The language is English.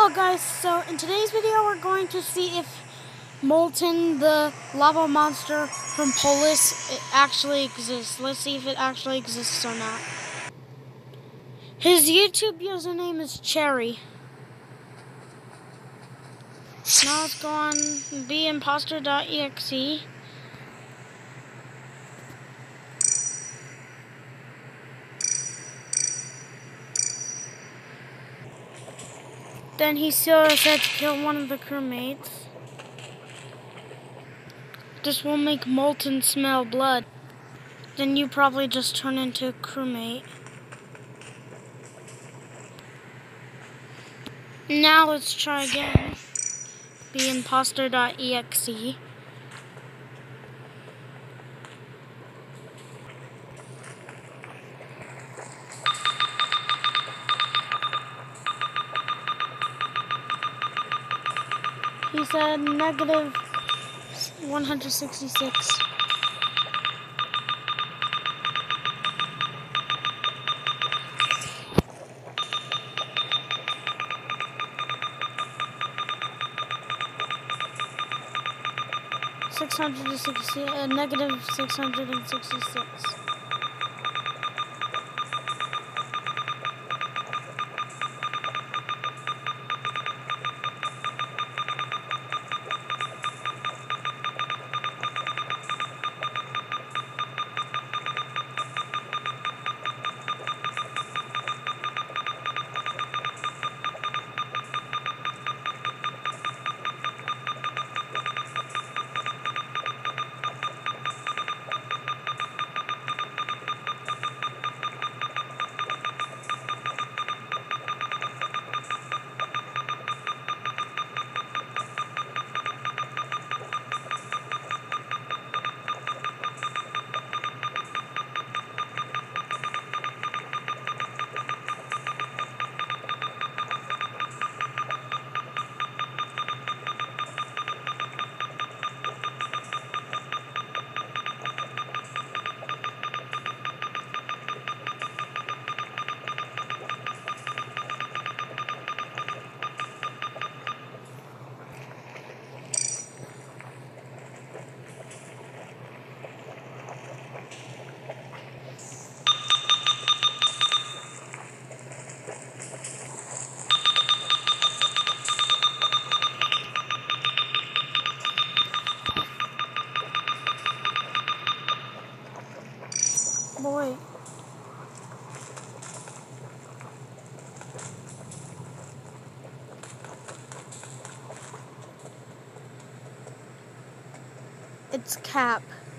Hello guys, so in today's video we're going to see if Molten, the lava monster from Polis, it actually exists. Let's see if it actually exists or not. His YouTube username is Cherry. Now let's go on beimposter.exe. Then he still said to kill one of the crewmates. This will make Molten smell blood. Then you probably just turn into a crewmate. Now let's try again. beimposter.exe. He said negative 166. Negative 666. Boy. It's Cap.